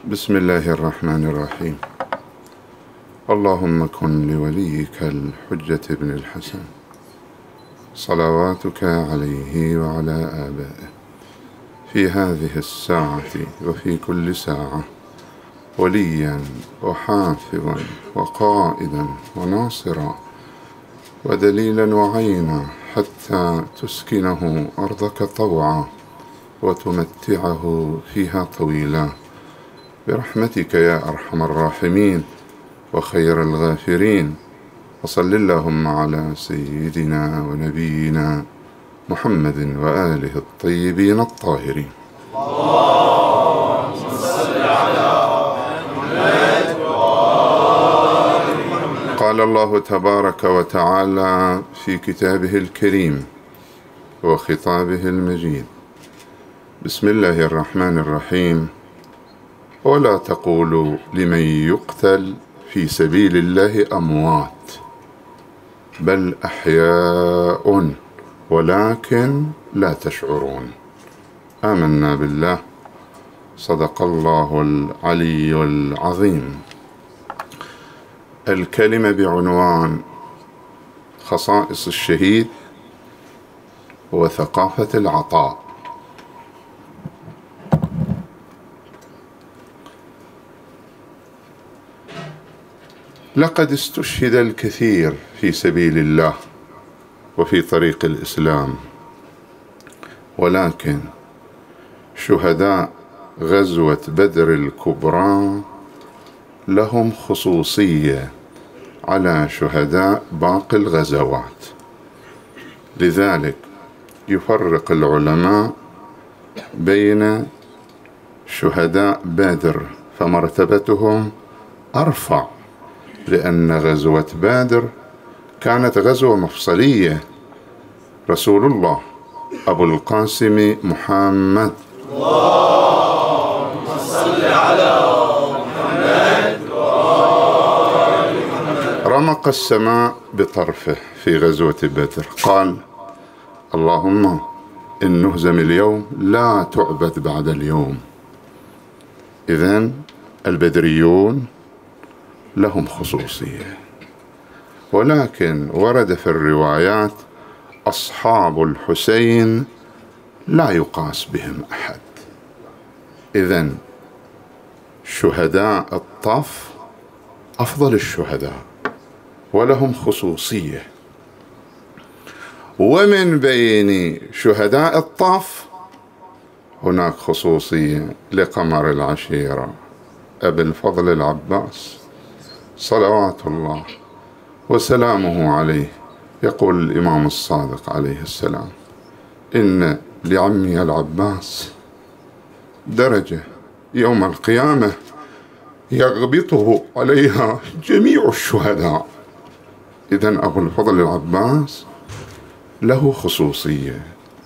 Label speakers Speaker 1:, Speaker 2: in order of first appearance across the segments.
Speaker 1: بسم الله الرحمن الرحيم. اللهم كن لوليك الحجة بن الحسن صلواتك عليه وعلى آبائه في هذه الساعة وفي كل ساعة وليا وحافظا وقائدا وناصرا ودليلا وعينا حتى تسكنه أرضك طوعا وتمتعه فيها طويلا برحمتك يا أرحم الراحمين وخير الغافرين. وصل اللهم على سيدنا ونبينا محمد وآله الطيبين الطاهرين.
Speaker 2: اللهم صل على محمد وآل محمد.
Speaker 1: قال الله تبارك وتعالى في كتابه الكريم وخطابه المجيد: بسم الله الرحمن الرحيم. ولا تقولوا لمن يقتل في سبيل الله أموات بل أحياء ولكن لا تشعرون. آمنا بالله. صدق الله العلي العظيم. الكلمة بعنوان خصائص الشهيد وثقافة العطاء. لقد استشهد الكثير في سبيل الله وفي طريق الإسلام، ولكن شهداء غزوة بدر الكبرى لهم خصوصية على شهداء باقي الغزوات. لذلك يفرق العلماء بين شهداء بدر فمرتبتهم أرفع، لأن غزوة بدر كانت غزوة مفصلية. رسول الله أبو القاسم محمد
Speaker 2: اللهم صل على محمد وآل محمد
Speaker 1: رمق السماء بطرفه في غزوة بدر، قال: اللهم إن نهزم اليوم لا تعبد بعد اليوم. إذن البدريون لهم خصوصية، ولكن ورد في الروايات أصحاب الحسين لا يقاس بهم أحد. إذن شهداء الطف أفضل الشهداء ولهم خصوصية. ومن بين شهداء الطف هناك خصوصية لقمر العشيرة أبي الفضل العباس صلوات الله وسلامه عليه. يقول الإمام الصادق عليه السلام: إن لعمي العباس درجة يوم القيامة يغبطه عليها جميع الشهداء. إذن أبو الفضل العباس له خصوصية،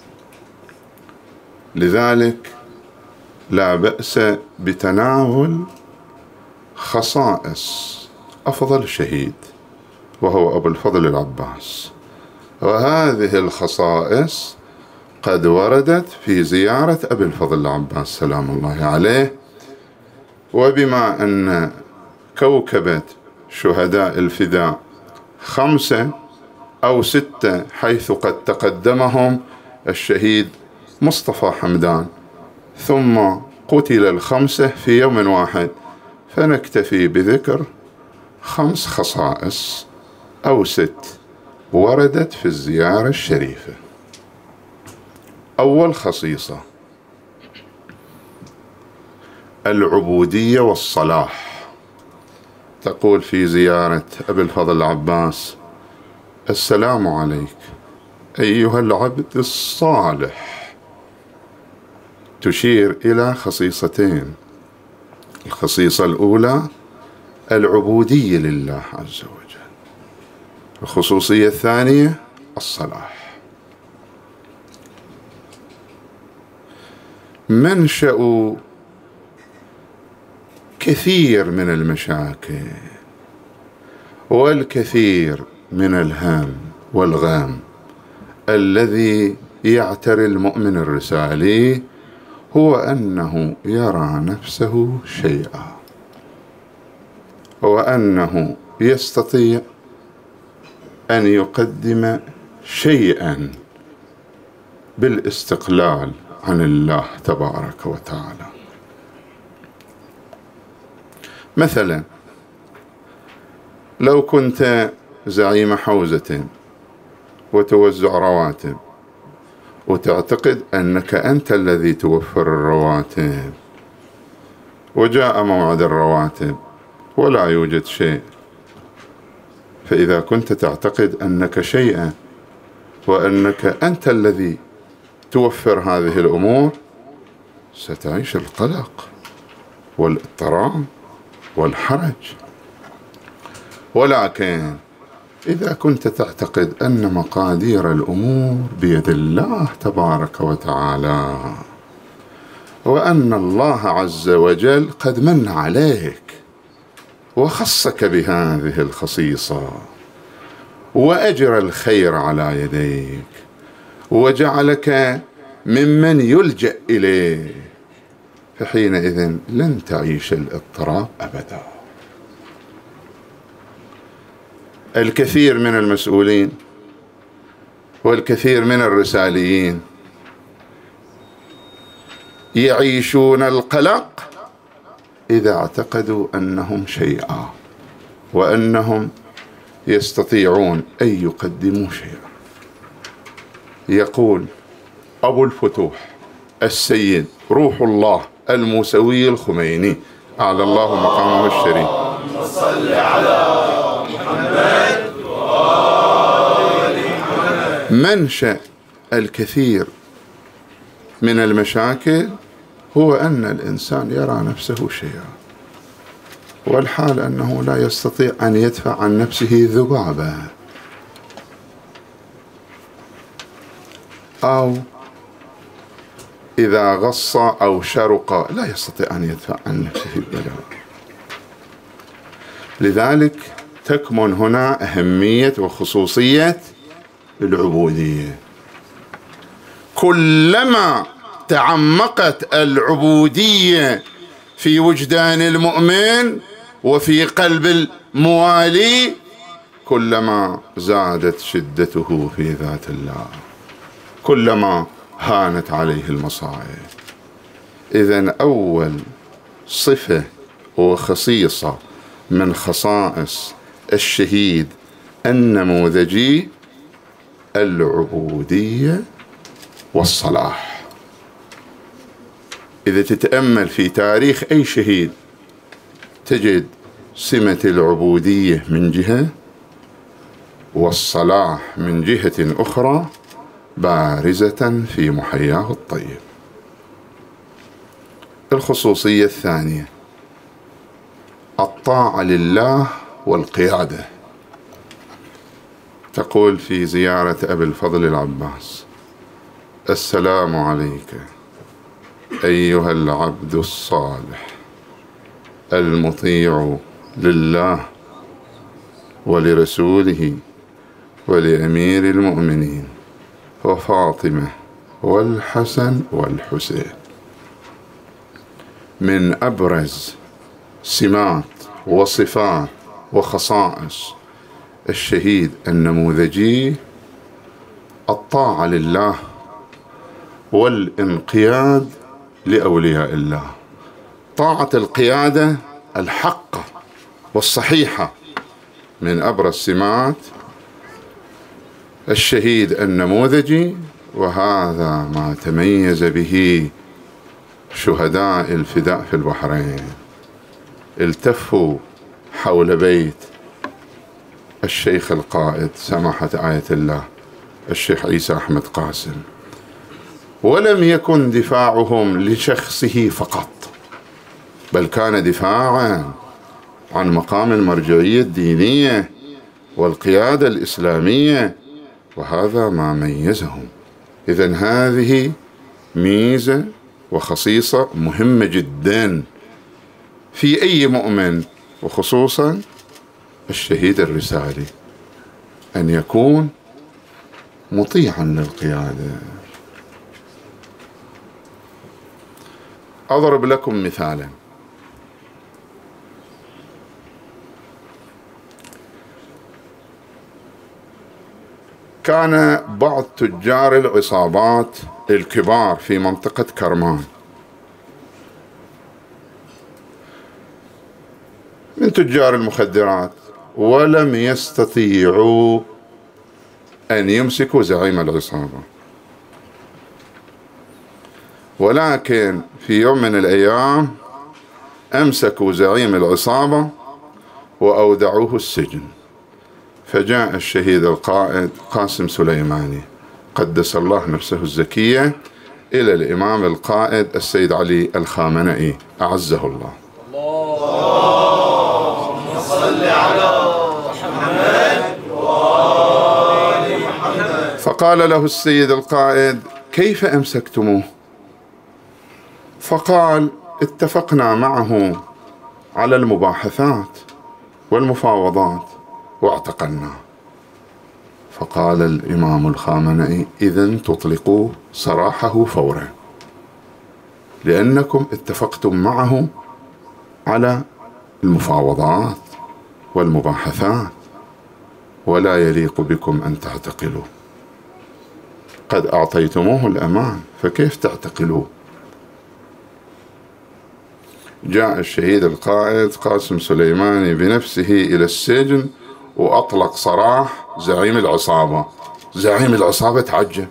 Speaker 1: لذلك لا بأس بتناول خصائص أفضل شهيد وهو أبو الفضل العباس. وهذه الخصائص قد وردت في زيارة أبي الفضل العباس سلام الله عليه. وبما أن كوكبة شهداء الفداء 5 أو 6 حيث قد تقدمهم الشهيد مصطفى حمدان ثم قتل 5 في يوم واحد، فنكتفي بذكر 5 خصائص أو 6 وردت في الزيارة الشريفة. أول خصيصة العبودية والصلاح. تقول في زيارة أبي الفضل العباس: السلام عليك أيها العبد الصالح. تشير إلى خصيصتين: الخصيصة الأولى العبودية لله عز وجل، الخصوصية الثانية الصلاح. منشأ كثير من المشاكل والكثير من الهم والغام الذي يعتري المؤمن الرسالي هو أنه يرى نفسه شيئا، وأنه يستطيع أن يقدم شيئا بالاستقلال عن الله تبارك وتعالى. مثلا لو كنت زعيم حوزة وتوزع رواتب، وتعتقد أنك أنت الذي توفر الرواتب، وجاء موعد الرواتب ولا يوجد شيء، فإذا كنت تعتقد أنك شيئا وأنك أنت الذي توفر هذه الأمور، ستعيش القلق والاضطراب والحرج. ولكن إذا كنت تعتقد أن مقادير الأمور بيد الله تبارك وتعالى، وأن الله عز وجل قد من عليك وخصك بهذه الخصيصة، وأجرى الخير على يديك، وجعلك ممن يلجأ إليه، فحينئذ لن تعيش الاضطراب أبدا. الكثير من المسؤولين والكثير من الرساليين يعيشون القلق إذا اعتقدوا أنهم شيئا، وأنهم يستطيعون أن يقدموا شيئا. يقول أبو الفتوح السيد روح الله الموسوي الخميني أعلى الله مقامه الشريف:
Speaker 2: صل على محمد وآل محمد.
Speaker 1: منشأ الكثير من المشاكل هو أن الإنسان يرى نفسه شيئا، والحال أنه لا يستطيع أن يدفع عن نفسه ذبابة، أو إذا غص أو شرق لا يستطيع أن يدفع عن نفسه البلاء. لذلك تكمن هنا أهمية وخصوصية العبودية. كلما تعمقت العبودية في وجدان المؤمن وفي قلب الموالي، كلما زادت شدته في ذات الله، كلما هانت عليه المصائب. إذن أول صفة وخصيصة من خصائص الشهيد النموذجي العبودية والصلاح. إذا تتأمل في تاريخ أي شهيد تجد سمة العبودية من جهة والصلاح من جهة أخرى بارزة في محياه الطيب. الخصوصية الثانية الطاعة لله والقيادة. تقول في زيارة أبي الفضل العباس: السلام عليك أيها العبد الصالح المطيع لله ولرسوله ولأمير المؤمنين وفاطمة والحسن والحسين. من أبرز سمات وصفات وخصائص الشهيد النموذجي الطاعة لله والانقياد لأولياء الله. طاعة القيادة الحقة والصحيحة من أبرز سمات الشهيد النموذجي، وهذا ما تميز به شهداء الفداء في البحرين. التفوا حول بيت الشيخ القائد سماحة آية الله الشيخ عيسى أحمد قاسم، ولم يكن دفاعهم لشخصه فقط، بل كان دفاعا عن مقام المرجعية الدينية والقيادة الإسلامية، وهذا ما ميزهم. إذن هذه ميزة وخصيصة مهمة جدا في أي مؤمن، وخصوصا الشهيد الرسالي، أن يكون مطيعا للقيادة. أضرب لكم مثالا. كان بعض تجار العصابات الكبار في منطقة كرمان من تجار المخدرات، ولم يستطيعوا أن يمسكوا زعيم العصابة، ولكن في يوم من الأيام أمسكوا زعيم العصابة وأودعوه السجن. فجاء الشهيد القائد قاسم سليماني قدس الله نفسه الزكية إلى الإمام القائد السيد علي الخامنئي أعزه الله.
Speaker 2: اللهم صل على محمد وآل محمد.
Speaker 1: فقال له السيد القائد: كيف أمسكتموه؟ فقال: اتفقنا معه على المباحثات والمفاوضات واعتقلناه. فقال الإمام الخامنئي: إذن تطلقوا سراحه فورا، لأنكم اتفقتم معه على المفاوضات والمباحثات، ولا يليق بكم أن تعتقلوا، قد أعطيتموه الأمان فكيف تعتقلوه؟ جاء الشهيد القائد قاسم سليماني بنفسه إلى السجن وأطلق سراح زعيم العصابة. زعيم العصابة تعجب،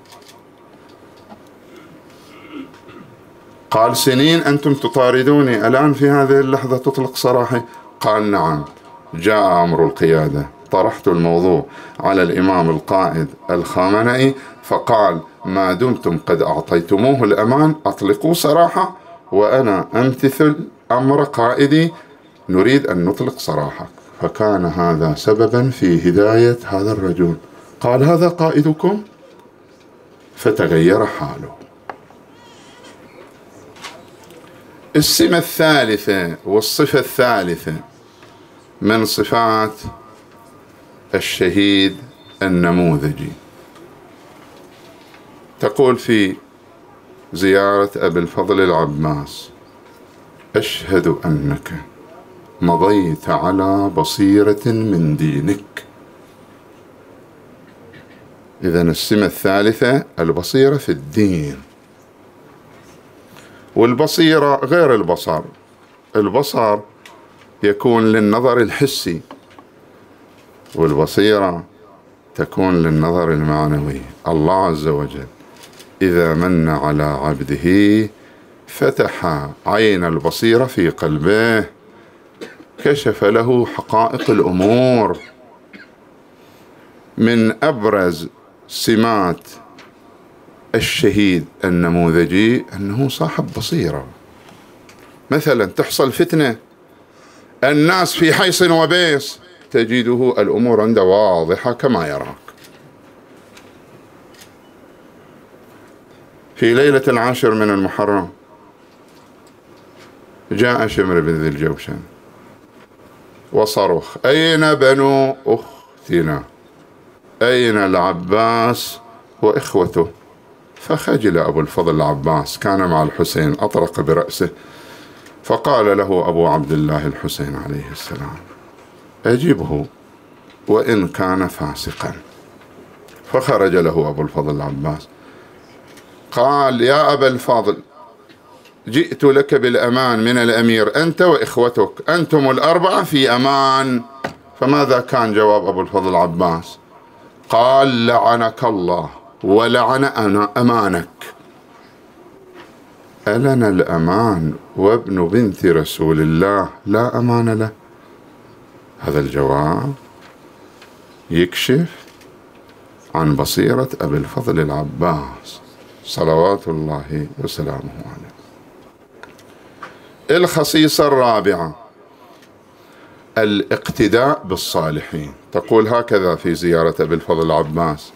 Speaker 1: قال: سنين أنتم تطاردوني، الآن في هذه اللحظة تطلق سراحي؟ قال: نعم. جاء أمر القيادة، طرحت الموضوع على الإمام القائد الخامنئي، فقال: ما دمتم قد أعطيتموه الأمان أطلقوا سراحه، وأنا أمتثل أمر قائدي، نريد أن نطلق سراحك. فكان هذا سببا في هداية هذا الرجل. قال: هذا قائدكم؟ فتغير حاله. السمة الثالثة والصفة الثالثة من صفات الشهيد النموذجي، تقول في زيارة أبي الفضل العباس: أشهد أنك مضيت على بصيرة من دينك. إذن السمة الثالثة البصيرة في الدين. والبصيرة غير البصر. البصر يكون للنظر الحسي، والبصيرة تكون للنظر المعنوي. الله عز وجل إذا من على عبده فتح عين البصيرة في قلبه، كشف له حقائق الأمور. من أبرز سمات الشهيد النموذجي أنه صاحب بصيرة. مثلا تحصل فتنة، الناس في حيص وبيص، تجده الأمور عنده واضحة كما يراك. في ليلة 10 من المحرم جاء شمر بن ذي الجوشن وصرخ: أين بنو أختنا؟ أين العباس وإخوته؟ فخجل أبو الفضل العباس، كان مع الحسين، أطرق برأسه، فقال له أبو عبد الله الحسين عليه السلام: أجبه وإن كان فاسقا. فخرج له أبو الفضل العباس قال: يا أبا الفضل، جئت لك بالأمان من الأمير، أنت وإخوتك، أنتم الأربعة في أمان. فماذا كان جواب أبو الفضل العباس؟ قال: لعنك الله ولعن أمانك. ألنا الأمان وابن بنت رسول الله لا أمان له؟ هذا الجواب يكشف عن بصيرة أبي الفضل العباس صلوات الله وسلامه عليه. الخصيصة الرابعة الاقتداء بالصالحين، تقول هكذا في زيارة أبي الفضل العباس: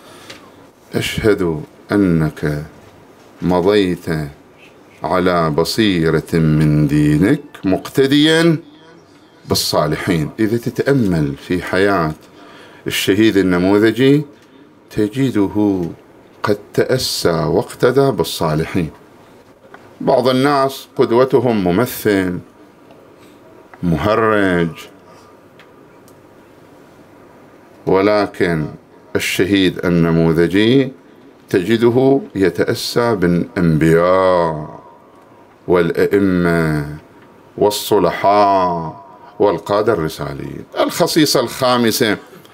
Speaker 1: أشهد أنك مضيت على بصيرة من دينك مقتديا بالصالحين. إذا تتأمل في حياة الشهيد النموذجي تجده قد تأسى واقتدى بالصالحين. بعض الناس قدوتهم ممثل، مهرج، ولكن الشهيد النموذجي تجده يتأسى بالأنبياء والأئمة والصلحاء والقادة الرساليين. الخصيصة الخامسة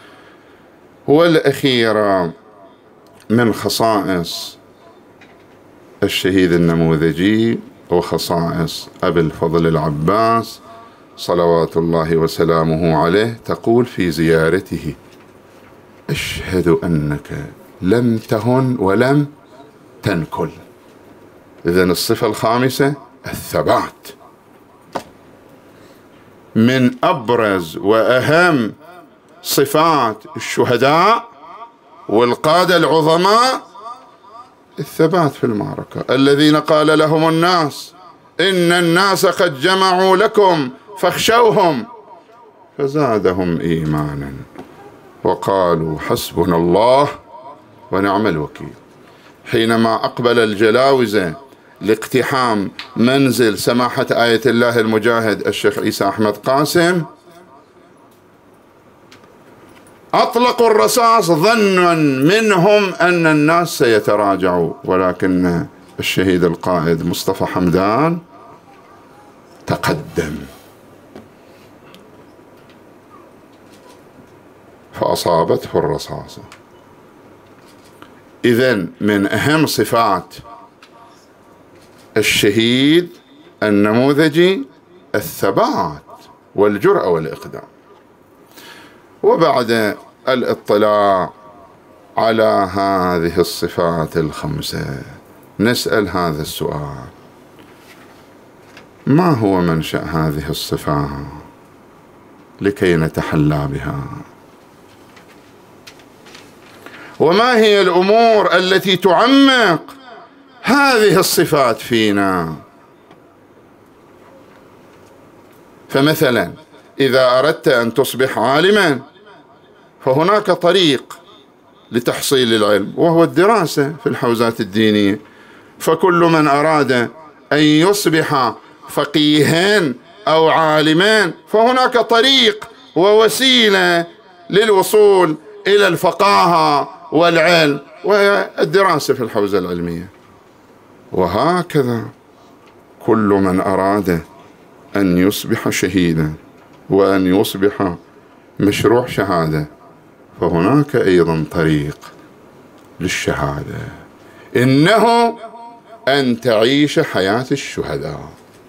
Speaker 1: والأخيرة من خصائص الشهيد النموذجي وخصائص أبي الفضل العباس صلوات الله وسلامه عليه، تقول في زيارته: أشهد أنك لم تهن ولم تنكل. إذن الصفة الخامسة الثبات. من أبرز وأهم صفات الشهداء والقادة العظماء الثبات في المعركة، الذين قال لهم الناس: إن الناس قد جمعوا لكم فاخشوهم، فزادهم إيمانا وقالوا حسبنا الله ونعم الوكيل. حينما أقبل الجلاوزة لاقتحام منزل سماحة آية الله المجاهد الشيخ عيسى أحمد قاسم، أطلقوا الرصاص ظنا منهم أن الناس سيتراجعوا، ولكن الشهيد القائد مصطفى حمدان تقدم فأصابته الرصاصة. إذن من أهم صفات الشهيد النموذجي الثبات والجرأة والإقدام. وبعد الاطلاع على هذه الصفات الخمسة نسأل هذا السؤال: ما هو منشأ هذه الصفات لكي نتحلى بها؟ وما هي الأمور التي تعمق هذه الصفات فينا؟ فمثلا إذا أردت أن تصبح عالما فهناك طريق لتحصيل العلم، وهو الدراسة في الحوزات الدينية. فكل من أراد أن يصبح فقيها أو عالما فهناك طريق ووسيلة للوصول إلى الفقاهة والعلم، وهي الدراسة في الحوزة العلمية. وهكذا كل من أراد أن يصبح شهيدا وأن يصبح مشروع شهادة فهناك أيضا طريق للشهادة، إنه أن تعيش حياة الشهداء.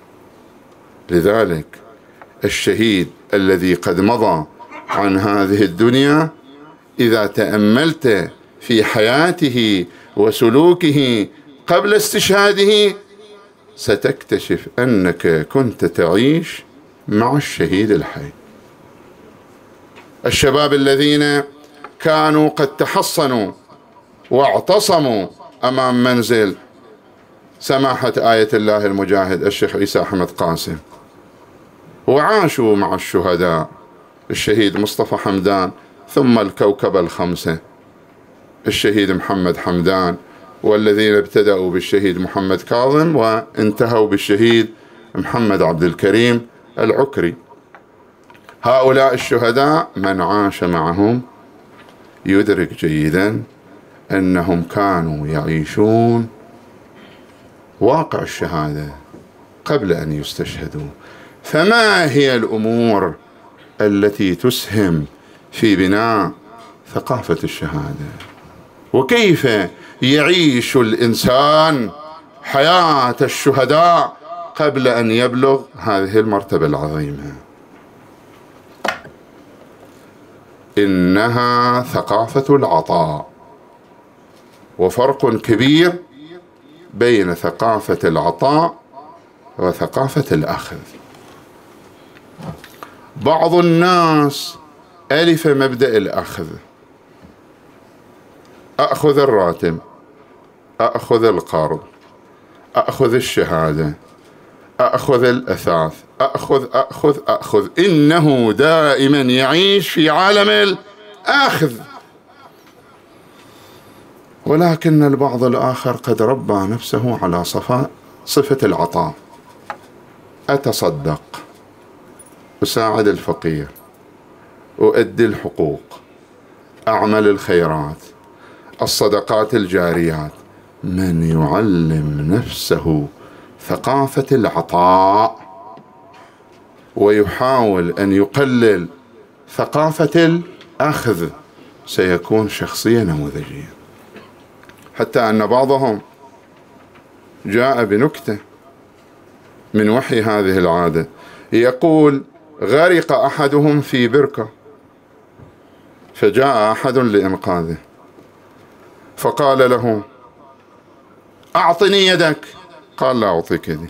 Speaker 1: لذلك الشهيد الذي قد مضى عن هذه الدنيا إذا تأملت في حياته وسلوكه قبل استشهاده ستكتشف أنك كنت تعيش مع الشهيد الحي. الشباب الذين كانوا قد تحصنوا واعتصموا أمام منزل سماحة آية الله المجاهد الشيخ عيسى أحمد قاسم وعاشوا مع الشهداء، الشهيد مصطفى حمدان، ثم الكوكبة الخمسة الشهيد محمد حمدان، والذين ابتدأوا بالشهيد محمد كاظم وانتهوا بالشهيد محمد عبد الكريم العكري. هؤلاء الشهداء من عاش معهم يدرك جيدا أنهم كانوا يعيشون واقع الشهادة قبل أن يستشهدوا. فما هي الأمور التي تسهم في بناء ثقافة الشهادة؟ وكيف يعيش الإنسان حياة الشهداء قبل أن يبلغ هذه المرتبة العظيمة؟ إنها ثقافة العطاء، وفرق كبير بين ثقافة العطاء وثقافة الأخذ. بعض الناس ألف مبدأ الأخذ: أخذ الراتب، أخذ القرض، أخذ الشهادة، أخذ الأثاث، أخذ. إنه دائما يعيش في عالم الأخذ. ولكن البعض الآخر قد ربى نفسه على صفاء صفة العطاء، أتصدق، أساعد الفقير، أؤدي الحقوق، أعمل الخيرات، الصدقات الجاريات. من يعلم نفسه ثقافة العطاء ويحاول أن يقلل ثقافة الأخذ سيكون شخصية نموذجية. حتى أن بعضهم جاء بنكتة من وحي هذه العادة، يقول: غرق أحدهم في بركة، فجاء أحد لإنقاذه فقال له: أعطني يدك. قال: لا أعطيك يدي.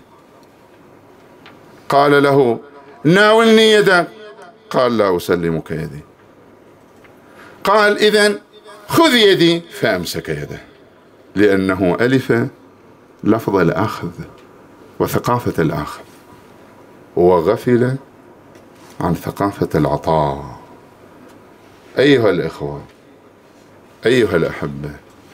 Speaker 1: قال له: ناولني يدك. قال: لا أسلمك يدي. قال: إذن خذ يدي. فأمسك يده، لأنه ألف لفظ الأخذ وثقافة الأخذ وغفل عن ثقافة العطاء. أيها الإخوة، أيها الأحبة،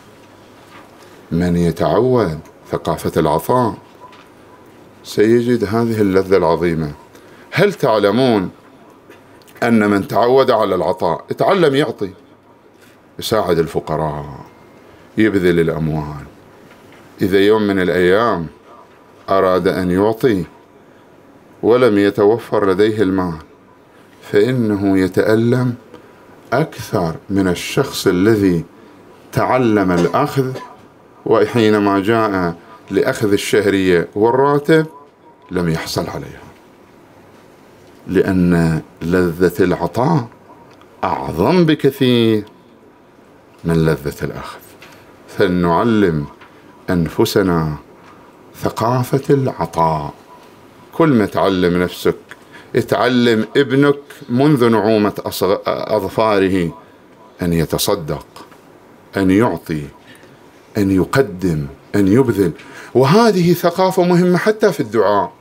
Speaker 1: من يتعود ثقافة العطاء سيجد هذه اللذة العظيمة. هل تعلمون أن من تعود على العطاء يتعلم يعطي، يساعد الفقراء، يبذل الأموال. إذا يوم من الأيام أراد أن يعطي ولم يتوفر لديه المال فإنه يتألم أكثر من الشخص الذي تعلم الأخذ وحينما جاء لأخذ الشهرية والراتب لم يحصل عليها، لأن لذة العطاء أعظم بكثير من لذة الأخذ. فلنعلم أنفسنا ثقافة العطاء. كل ما تعلم نفسك، اتعلم ابنك منذ نعومة أظفاره أن يتصدق، أن يعطي، أن يقدم، أن يبذل. وهذه ثقافة مهمة حتى في الدعاء.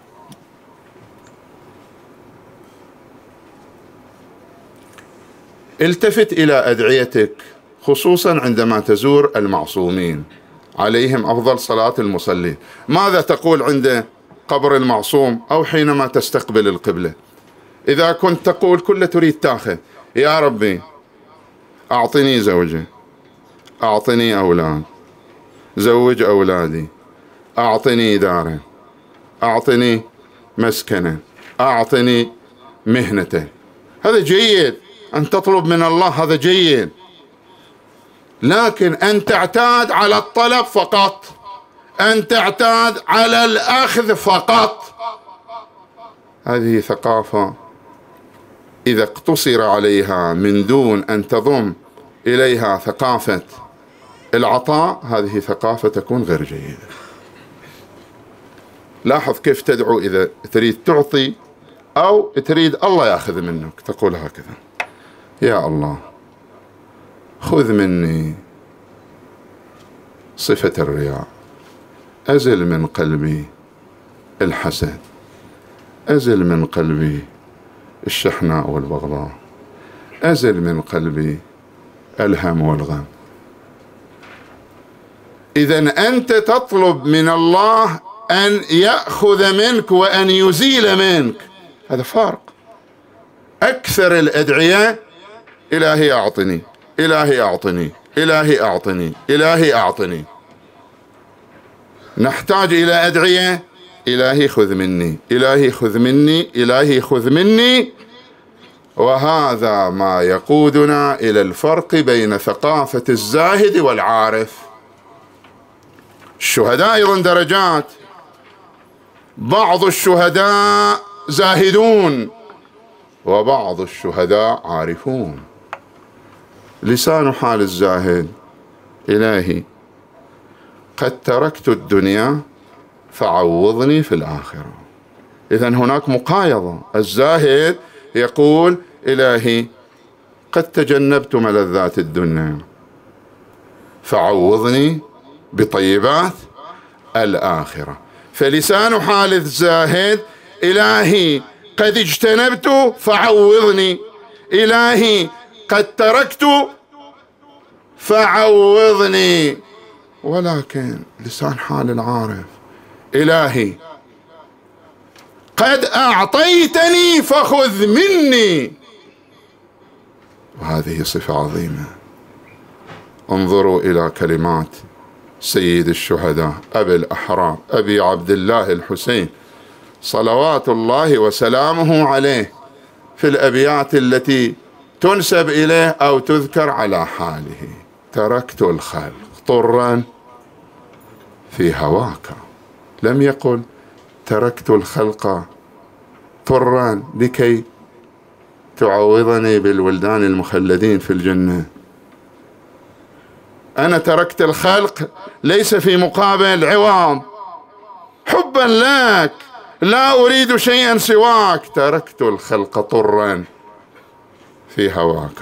Speaker 1: التفت إلى أدعيتك، خصوصا عندما تزور المعصومين عليهم أفضل صلاة المصلين. ماذا تقول عند قبر المعصوم أو حينما تستقبل القبلة؟ إذا كنت تقول كل تريد تاخذ: يا ربي أعطني زوجة، أعطني أولاد، زوج أولادي، أعطني دارا، أعطني مسكنا، أعطني مهنة. هذا جيد أن تطلب من الله، هذا جيد، لكن أن تعتاد على الطلب فقط، أن تعتاد على الأخذ فقط، هذه ثقافة إذا اقتصر عليها من دون أن تضم إليها ثقافة العطاء، هذه ثقافة تكون غير جيدة. لاحظ كيف تدعو إذا تريد تعطي أو تريد الله يأخذ منك، تقول هكذا: يا الله خذ مني صفة الرياء، أزل من قلبي الحسد، أزل من قلبي الشحناء والبغضاء، أزل من قلبي الهم والغم. إذن أنت تطلب من الله أن يأخذ منك وأن يزيل منك، هذا فرق. أكثر الأدعية: إلهي أعطني، إلهي أعطني، إلهي أعطني، إلهي أعطني. نحتاج إلى أدعية: إلهي خذ مني، إلهي خذ مني، إلهي خذ مني. وهذا ما يقودنا إلى الفرق بين ثقافة الزاهد والعارف. الشهداء أيضا درجات، بعض الشهداء زاهدون وبعض الشهداء عارفون. لسان حال الزاهد: إلهي قد تركت الدنيا فعوضني في الآخرة. إذن هناك مقايضة. الزاهد يقول: إلهي قد تجنبت ملذات الدنيا فعوضني بطيبات الآخرة. فلسان حال الزاهد: إلهي قد اجتنبت فعوضني، إلهي قد تركت فعوضني. ولكن لسان حال العارف إلهي قد أعطيتني فخذ مني. وهذه صفة عظيمة. انظروا إلى كلمات سيد الشهداء أبي الأحرار أبي عبد الله الحسين صلوات الله وسلامه عليه في الأبيات التي تنسب إليه أو تذكر على حاله: تركت الخلق طرا في هواك. لم يقل تركت الخلق طرا لكي تعوضني بالولدان المخلدين في الجنة. أنا تركت الخلق ليس في مقابل عوض، حبا لك، لا أريد شيئا سواك. تركت الخلق طرا في هواك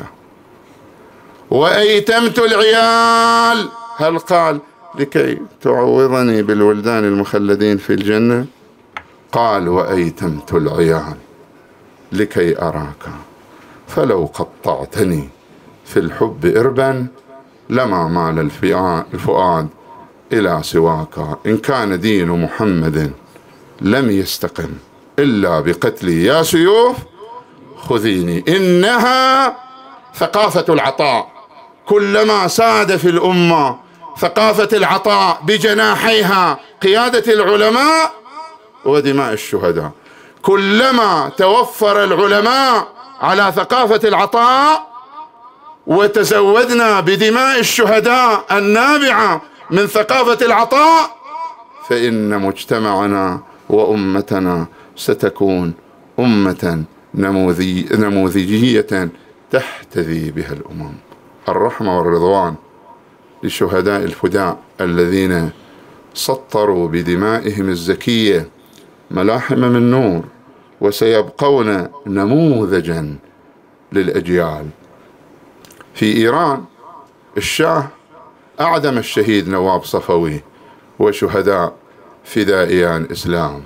Speaker 1: وأيتمت العيال. هل قال لكي تعوضني بالولدان المخلدين في الجنة؟ قال وأيتمت العيال لكي أراك، فلو قطعتني في الحب إربا لما مال الفؤاد إلى سواك. إن كان دين محمد لم يستقم إلا بقتلي يا سيوف خذيني. إنها ثقافة العطاء، كلما ساد في الأمة ثقافة العطاء بجناحيها قيادة العلماء ودماء الشهداء، كلما توفر العلماء على ثقافة العطاء وتزودنا بدماء الشهداء النابعة من ثقافة العطاء، فإن مجتمعنا وأمتنا ستكون أمة نموذجية تحتذي بها الأمم. الرحمة والرضوان لشهداء الفداء الذين سطروا بدمائهم الزكية ملاحم من نور وسيبقون نموذجا للأجيال. في إيران الشاه أعدم الشهيد نواب صفوي وشهداء فدائيان إسلام،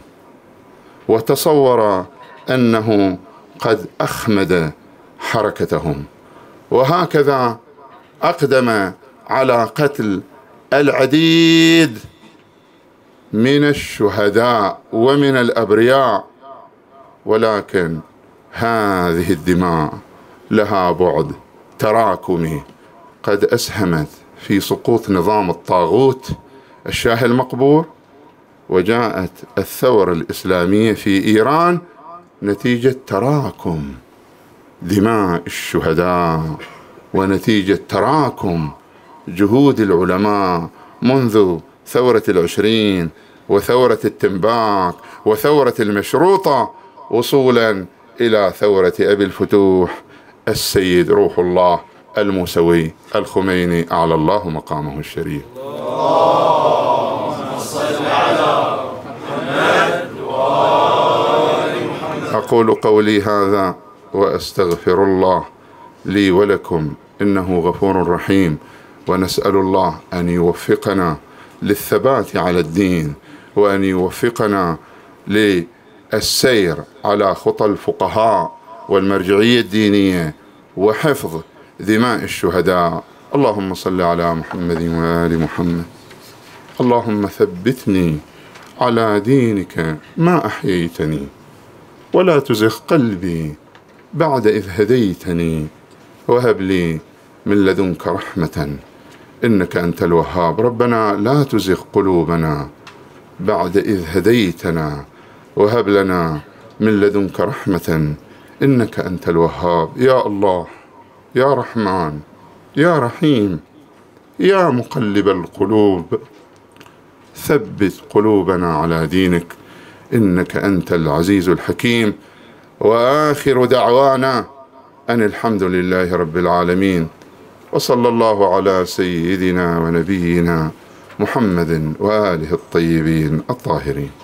Speaker 1: وتصور أنه قد أخمد حركتهم، وهكذا أقدم على قتل العديد من الشهداء ومن الأبرياء. ولكن هذه الدماء لها بعد تراكمي قد أسهمت في سقوط نظام الطاغوت الشاه المقبور، وجاءت الثورة الإسلامية في إيران نتيجة تراكم دماء الشهداء ونتيجة تراكم جهود العلماء منذ ثورة العشرين وثورة التنباك وثورة المشروطة وصولا إلى ثورة أبي الفتوح السيد روح الله الموسوي الخميني أعلى الله مقامه الشريف. اللهم صل على محمد وآل محمد. أقول قولي هذا وأستغفر الله لي ولكم إنه غفور رحيم، ونسأل الله أن يوفقنا للثبات على الدين، وأن يوفقنا للسير على خطى الفقهاء والمرجعية الدينية وحفظ دماء الشهداء. اللهم صل على محمد وآل محمد. اللهم ثبتني على دينك ما أحييتني، ولا تزغ قلبي بعد إذ هديتني، وهب لي من لدنك رحمة إنك أنت الوهاب. ربنا لا تزغ قلوبنا بعد إذ هديتنا، وهب لنا من لدنك رحمة إنك أنت الوهاب. يا الله، يا رحمن، يا رحيم، يا مقلب القلوب، ثبت قلوبنا على دينك إنك أنت العزيز الحكيم. وآخر دعوانا أن الحمد لله رب العالمين، وصلى الله على سيدنا ونبينا محمد وآله الطيبين الطاهرين.